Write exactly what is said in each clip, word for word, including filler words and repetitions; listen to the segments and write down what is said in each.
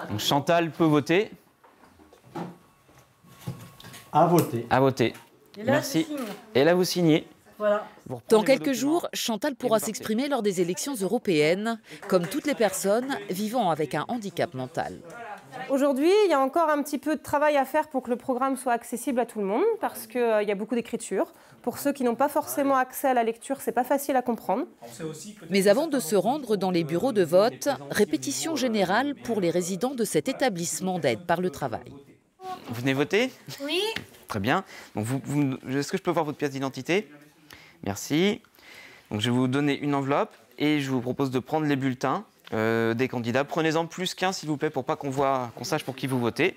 Donc Chantal peut voter. À voter. À voter. Et là, Merci. je signe. Et là, vous signez. Voilà. Vous Dans reprenez quelques vos jours, documents. Chantal pourra s'exprimer lors des élections européennes, comme toutes les personnes vivant avec un handicap mental. Aujourd'hui, il y a encore un petit peu de travail à faire pour que le programme soit accessible à tout le monde, parce qu'il euh, y a beaucoup d'écriture. Pour ceux qui n'ont pas forcément accès à la lecture, c'est pas facile à comprendre. Mais avant de se rendre dans les bureaux de vote, répétition générale pour les résidents de cet établissement d'aide par le travail. Vous venez voter? Oui. Très bien. Donc vous, vous, est-ce que je peux voir votre pièce d'identité? Merci. Donc je vais vous donner une enveloppe et je vous propose de prendre les bulletins euh, des candidats. Prenez-en plus qu'un, s'il vous plaît, pour pas qu'on voit, qu'on sache pour qui vous votez.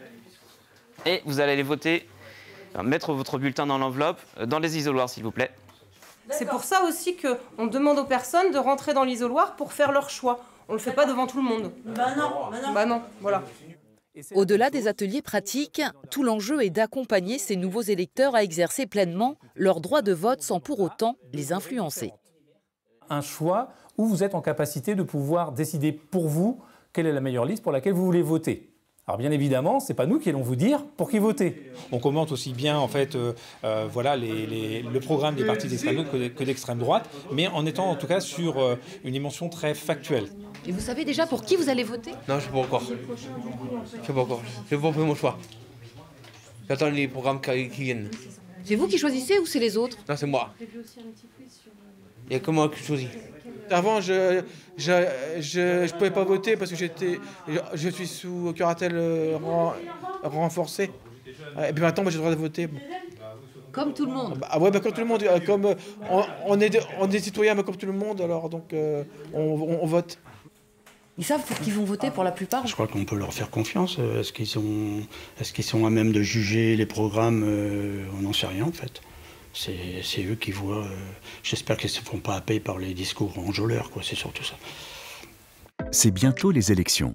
Et vous allez aller voter, euh, mettre votre bulletin dans l'enveloppe, euh, dans les isoloirs, s'il vous plaît. C'est pour ça aussi qu'on demande aux personnes de rentrer dans l'isoloir pour faire leur choix. On ne le fait pas devant tout le monde. Bah non, bah non. Bah non, voilà. Au-delà des ateliers pratiques, tout l'enjeu est d'accompagner ces nouveaux électeurs à exercer pleinement leur droit de vote sans pour autant les influencer. Un choix où vous êtes en capacité de pouvoir décider pour vous quelle est la meilleure liste pour laquelle vous voulez voter. Alors bien évidemment, ce n'est pas nous qui allons vous dire pour qui voter. On commente aussi bien en fait, euh, euh, voilà, les, les, le programme des partis d'extrême gauche que, que d'extrême droite, mais en étant en tout cas sur euh, une dimension très factuelle. Et vous savez déjà pour qui vous allez voter? Non, je ne sais pas encore. Je ne sais pas encore. Je vais pas faire mon choix. J'attends les programmes qui, qui viennent. C'est vous qui choisissez ou c'est les autres? Non, c'est moi. Il y a que moi qui choisis. Avant, je je, je, je pouvais pas voter parce que j'étais, je, je suis sous curatelle euh, ren, renforcée. Et puis maintenant, moi, j'ai le droit de voter. Comme tout le monde. Ah ouais, bah, comme tout le monde. Comme, euh, on, on, est, on est citoyens, mais comme tout le monde, alors donc euh, on, on, on vote. Ils savent pour qui vont voter pour la plupart? Je crois qu'on peut leur faire confiance. Est-ce qu'ils sont, est-ce qu'ils sont à même de juger les programmes? On n'en sait rien en fait. C'est eux qui voient. Euh, J'espère qu'ils ne se font pas happer par les discours enjôleurs, quoi. C'est surtout ça. C'est bientôt les élections.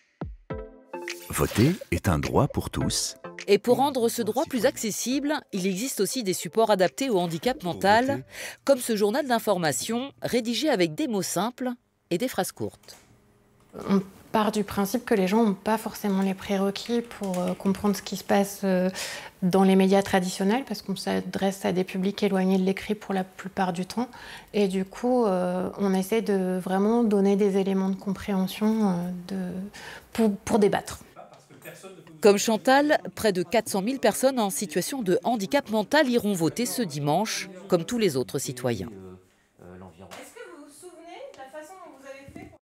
Voter est un droit pour tous. Et pour rendre ce droit plus accessible, il existe aussi des supports adaptés au handicap mental, comme ce journal d'information rédigé avec des mots simples et des phrases courtes. On part du principe que les gens n'ont pas forcément les prérequis pour euh, comprendre ce qui se passe euh, dans les médias traditionnels, parce qu'on s'adresse à des publics éloignés de l'écrit pour la plupart du temps. Et du coup, euh, on essaie de vraiment donner des éléments de compréhension euh, de, pour, pour débattre. Comme Chantal, près de quatre cent mille personnes en situation de handicap mental iront voter ce dimanche, comme tous les autres citoyens.